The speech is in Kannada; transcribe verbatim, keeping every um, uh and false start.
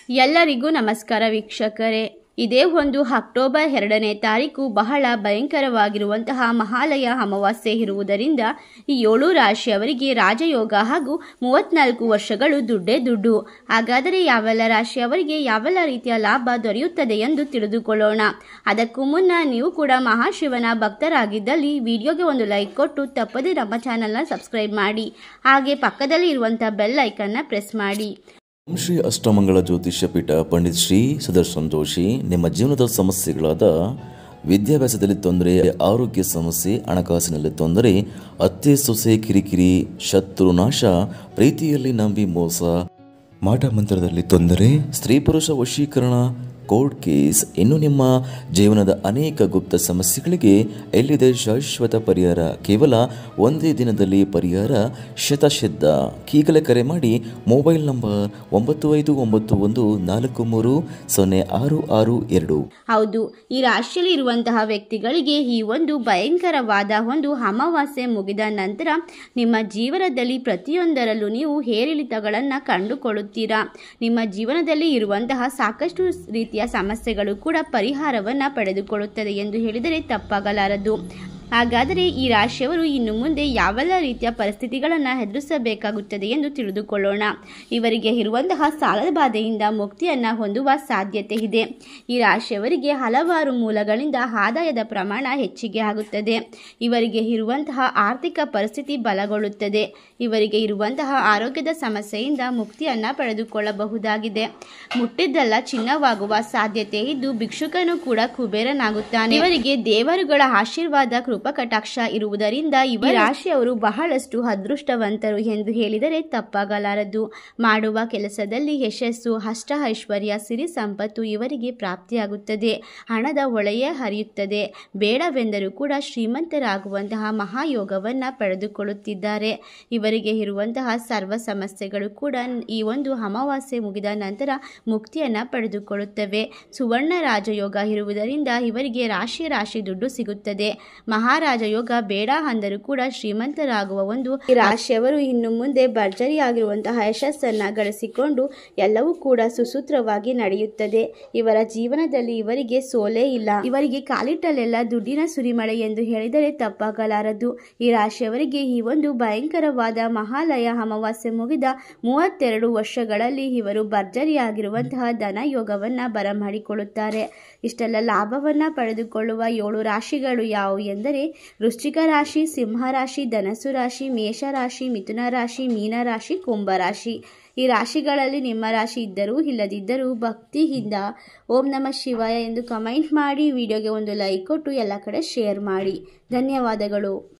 ಎಲ್ಲರಿಗೂ ನಮಸ್ಕಾರ ವೀಕ್ಷಕರೇ. ಇದೇ ಒಂದು ಅಕ್ಟೋಬರ್ ಎರಡನೇ ತಾರೀಕು ಬಹಳ ಭಯಂಕರವಾಗಿರುವಂತಹ ಮಹಾಲಯ ಅಮಾವಾಸ್ಯೆ ಇರುವುದರಿಂದ ಈ ಏಳು ರಾಶಿಯವರಿಗೆ ರಾಜಯೋಗ ಹಾಗೂ ಮೂವತ್ನಾಲ್ಕು ವರ್ಷಗಳು ದುಡ್ಡೇ ದುಡ್ಡು. ಹಾಗಾದರೆ ಯಾವೆಲ್ಲ ರಾಶಿಯವರಿಗೆ ಯಾವೆಲ್ಲ ರೀತಿಯ ಲಾಭ ದೊರೆಯುತ್ತದೆ ಎಂದು ತಿಳಿದುಕೊಳ್ಳೋಣ. ಅದಕ್ಕೂ ಮುನ್ನ ನೀವು ಕೂಡ ಮಹಾಶಿವನ ಭಕ್ತರಾಗಿದ್ದಲ್ಲಿ ವಿಡಿಯೋಗೆ ಒಂದು ಲೈಕ್ ಕೊಟ್ಟು ತಪ್ಪದೇ ನಮ್ಮ ಚಾನಲ್ನ ಸಬ್ಸ್ಕ್ರೈಬ್ ಮಾಡಿ. ಹಾಗೆ ಪಕ್ಕದಲ್ಲಿ ಇರುವಂತಹ ಬೆಲ್ ಐಕನ್ನ ಪ್ರೆಸ್ ಮಾಡಿ. ಓಂ ಶ್ರೀ ಅಷ್ಟಮಂಗಳ ಜ್ಯೋತಿಷ್ಯ ಪೀಠ ಪಂಡಿತ್ ಶ್ರೀ ಸುದರ್ಶನ್ ಜೋಶಿ. ನಿಮ್ಮ ಜೀವನದ ಸಮಸ್ಯೆಗಳಾದ ವಿದ್ಯಾಭ್ಯಾಸದಲ್ಲಿ ತೊಂದರೆ, ಆರೋಗ್ಯ ಸಮಸ್ಯೆ, ಹಣಕಾಸಿನಲ್ಲಿ ತೊಂದರೆ, ಅತ್ತೆ ಸೊಸೆ ಕಿರಿಕಿರಿ, ಶತ್ರು ನಾಶ, ಪ್ರೀತಿಯಲ್ಲಿ ನಂಬಿ ಮೋಸ, ಮಾಟ ಮಂತ್ರದಲ್ಲಿ ತೊಂದರೆ, ಸ್ತ್ರೀ ಪುರುಷ ವಶೀಕರಣ, ಕೋರ್ಟ್ ಕೇಸ್, ಇನ್ನು ನಿಮ್ಮ ಜೀವನದ ಅನೇಕ ಗುಪ್ತ ಸಮಸ್ಯೆಗಳಿಗೆ ಎಲ್ಲಿದೆ ಶಾಶ್ವತ ಪರಿಹಾರ. ಕೇವಲ ಒಂದೇ ದಿನದಲ್ಲಿ ಪರಿಹಾರ ಶತಸಿದ್ಧ. ಈಗಲೇ ಕರೆ ಮಾಡಿ ಮೊಬೈಲ್ ನಂಬರ್ ಒಂಬತ್ತು ಐದು ಒಂಬತ್ತು ಒಂದು ನಾಲ್ಕು ಮೂರು ಸೊನ್ನೆ ಆರು ಆರು ಎರಡು. ಹೌದು, ಈ ರಾಶಿಯಲ್ಲಿ ಇರುವಂತಹ ವ್ಯಕ್ತಿಗಳಿಗೆ ಈ ಒಂದು ಭಯಂಕರವಾದ ಒಂದು ಅಮಾವಾಸ್ಯೆ ಮುಗಿದ ನಂತರ ನಿಮ್ಮ ಜೀವನದಲ್ಲಿ ಪ್ರತಿಯೊಂದರಲ್ಲೂ ನೀವು ಏರಿಳಿತಗಳನ್ನು ಕಂಡುಕೊಳ್ಳುತ್ತೀರಾ. ನಿಮ್ಮ ಜೀವನದಲ್ಲಿ ಇರುವಂತಹ ಸಾಕಷ್ಟು ರೀತಿಯ ಸಮಸ್ಯೆಗಳು ಕೂಡ ಪರಿಹಾರವನ್ನು ಪಡೆದುಕೊಳ್ಳುತ್ತದೆ ಎಂದು ಹೇಳಿದರೆ ತಪ್ಪಾಗಲಾರದು. ಹಾಗಾದರೆ ಈ ರಾಶಿಯವರು ಇನ್ನು ಮುಂದೆ ಯಾವೆಲ್ಲ ರೀತಿಯ ಪರಿಸ್ಥಿತಿಗಳನ್ನು ಎದುರಿಸಬೇಕಾಗುತ್ತದೆ ಎಂದು ತಿಳಿದುಕೊಳ್ಳೋಣ. ಇವರಿಗೆ ಇರುವಂತಹ ಸಾಲದ ಬಾಧೆಯಿಂದ ಮುಕ್ತಿಯನ್ನು ಹೊಂದುವ ಸಾಧ್ಯತೆ ಇದೆ. ಈ ರಾಶಿಯವರಿಗೆ ಹಲವಾರು ಮೂಲಗಳಿಂದ ಆದಾಯದ ಪ್ರಮಾಣ ಹೆಚ್ಚಿಗೆ ಆಗುತ್ತದೆ. ಇವರಿಗೆ ಇರುವಂತಹ ಆರ್ಥಿಕ ಪರಿಸ್ಥಿತಿ ಬಲಗೊಳ್ಳುತ್ತದೆ. ಇವರಿಗೆ ಇರುವಂತಹ ಆರೋಗ್ಯದ ಸಮಸ್ಯೆಯಿಂದ ಮುಕ್ತಿಯನ್ನು ಪಡೆದುಕೊಳ್ಳಬಹುದಾಗಿದೆ. ಮುಟ್ಟಿದ್ದೆಲ್ಲ ಚಿನ್ನವಾಗುವ ಸಾಧ್ಯತೆ ಇದ್ದು ಭಿಕ್ಷುಕನು ಕೂಡ ಕುಬೇರನಾಗುತ್ತಾನೆ. ಇವರಿಗೆ ದೇವರುಗಳ ಆಶೀರ್ವಾದ ಕಟಾಕ್ಷ ಇರುವುದರಿಂದ ಈ ರಾಶಿಯವರು ಬಹಳಷ್ಟು ಅದೃಷ್ಟವಂತರು ಎಂದು ಹೇಳಿದರೆ ತಪ್ಪಾಗಲಾರದು. ಮಾಡುವ ಕೆಲಸದಲ್ಲಿ ಯಶಸ್ಸು, ಅಷ್ಟ ಐಶ್ವರ್ಯ, ಸಿರಿ ಸಂಪತ್ತು ಇವರಿಗೆ ಪ್ರಾಪ್ತಿಯಾಗುತ್ತದೆ. ಹಣದ ಹೊಳೆಯೇ ಹರಿಯುತ್ತದೆ. ಬೇಡವೆಂದರೂ ಕೂಡ ಶ್ರೀಮಂತರಾಗುವಂತಹ ಮಹಾಯೋಗವನ್ನು ಪಡೆದುಕೊಳ್ಳುತ್ತಿದ್ದಾರೆ. ಇವರಿಗೆ ಇರುವಂತಹ ಸರ್ವ ಸಮಸ್ಯೆಗಳು ಕೂಡ ಈ ಒಂದು ಅಮಾವಾಸ್ಯೆ ಮುಗಿದ ನಂತರ ಮುಕ್ತಿಯನ್ನು ಪಡೆದುಕೊಳ್ಳುತ್ತವೆ. ಸುವರ್ಣ ರಾಜಯೋಗ ಇರುವುದರಿಂದ ಇವರಿಗೆ ರಾಶಿ ರಾಶಿ ದುಡ್ಡು ಸಿಗುತ್ತದೆ. ಮಹಾರಾಜ ಯೋಗ ಬೇಡ ಅಂದರೂ ಕೂಡ ಶ್ರೀಮಂತರಾಗುವ ಒಂದು ಈ ರಾಶಿಯವರು ಇನ್ನು ಮುಂದೆ ಭರ್ಜರಿಯಾಗಿರುವಂತಹ ಯಶಸ್ಸನ್ನ ಗಳಿಸಿಕೊಂಡು ಎಲ್ಲವೂ ಕೂಡ ಸುಸೂತ್ರವಾಗಿ ನಡೆಯುತ್ತದೆ. ಇವರ ಜೀವನದಲ್ಲಿ ಇವರಿಗೆ ಸೋಲೇ ಇಲ್ಲ. ಇವರಿಗೆ ಕಾಲಿಟ್ಟಲ್ಲೆಲ್ಲ ದುಡ್ಡಿನ ಸುರಿಮಳೆ ಎಂದು ಹೇಳಿದರೆ ತಪ್ಪಾಗಲಾರದು. ಈ ರಾಶಿಯವರಿಗೆ ಈ ಒಂದು ಭಯಂಕರವಾದ ಮಹಾಲಯ ಅಮಾವಾಸ್ಯೆ ಮುಗಿದ ಮೂವತ್ತೆರಡು ವರ್ಷಗಳಲ್ಲಿ ಇವರು ಭರ್ಜರಿಯಾಗಿರುವಂತಹ ಧನ ಯೋಗವನ್ನ ಬರಮಾಡಿಕೊಳ್ಳುತ್ತಾರೆ. ಇಷ್ಟೆಲ್ಲ ಲಾಭವನ್ನ ಪಡೆದುಕೊಳ್ಳುವ ಏಳು ರಾಶಿಗಳು ಯಾವುವು ಎಂದರೆ ವೃಶ್ಚಿಕ ರಾಶಿ, ಸಿಂಹ ರಾಶಿ, ಧನಸ್ಸು ರಾಶಿ, ಮೇಷ ರಾಶಿ, ಮಿಥುನ ರಾಶಿ, ಮೀನ ರಾಶಿ, ಕುಂಭ ರಾಶಿ. ಈ ರಾಶಿಗಳಲ್ಲಿ ನಿಮ್ಮ ರಾಶಿ ಇದ್ದರೂ ಇಲ್ಲದಿದ್ದರೂ ಭಕ್ತಿಯಿಂದ ಓಂ ನಮಃ ಶಿವಾಯ ಎಂದು ಕಮೆಂಟ್ ಮಾಡಿ, ವಿಡಿಯೋಗೆ ಒಂದು ಲೈಕ್ ಕೊಟ್ಟು ಎಲ್ಲ ಕಡೆ ಶೇರ್ ಮಾಡಿ. ಧನ್ಯವಾದಗಳು.